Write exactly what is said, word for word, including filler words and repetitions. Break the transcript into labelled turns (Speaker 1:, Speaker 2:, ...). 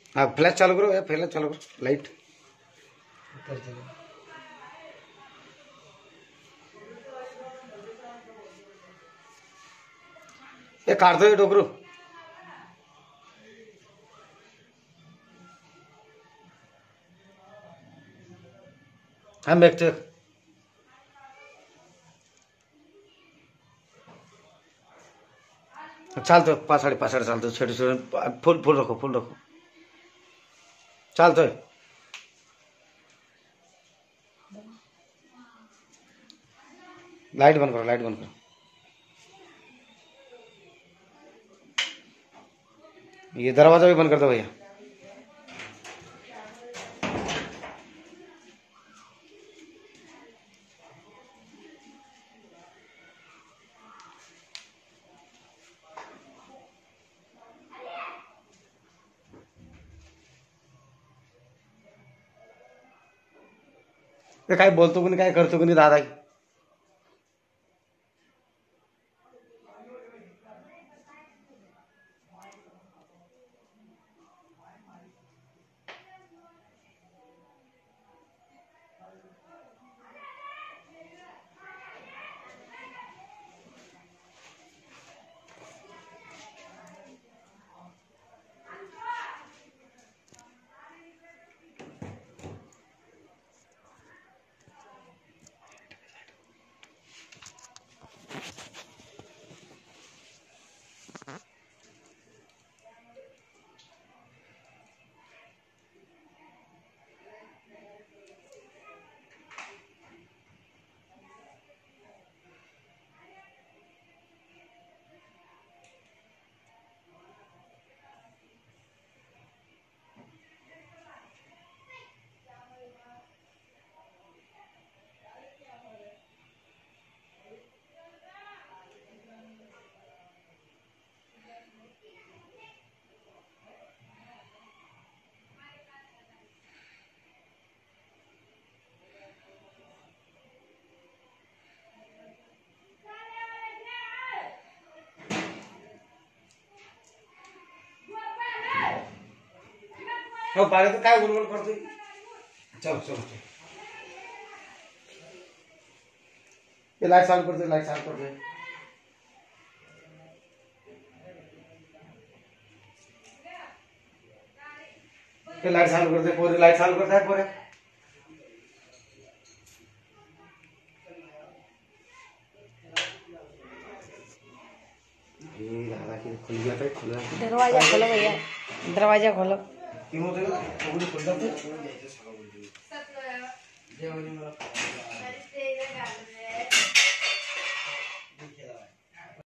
Speaker 1: हाँ फ्लैश चालू करो या फ्लैश चालू करो लाइट। ये काट दो ये डोकरू। हाँ मैक चालतो पछाडि पछाडि चालतो छोटी छोटी फुल फुल रखो फुल रखो चालतो लाइट बंद करो लाइट बंद करो। ये दरवाजा भी बंद कर दो भैया। ते काय बोलतो कोणी काय करतो कोणी दादा। हो बारे तो काय गुलगुल करतोय। चलो चलो चलो ये लाइट चालू कर दे लाइट चालू कर दे। ये लाइट चालू कर दे पूरी लाइट चालू करता है पूरे। ये दादा की खुल गया था खुला।
Speaker 2: दरवाजा खोलो भैया दरवाजा खोलो।
Speaker 1: क्यों होता है?